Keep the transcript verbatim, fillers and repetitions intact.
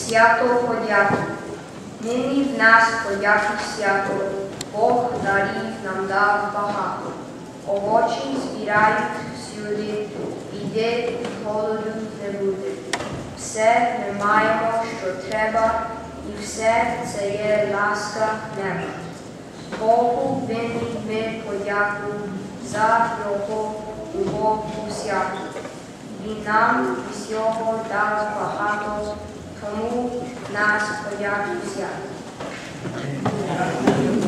свято подяки. Нині в нас подяки свято, Бог дарів нам дав багато. Овочі збирають всюди, біди і голоду не буде. Все ми маємо, що треба, і все це є ласка неба. Богу винні ми подяку за його любовну святу. Він нам всього дав багато, тому нас подяку свято.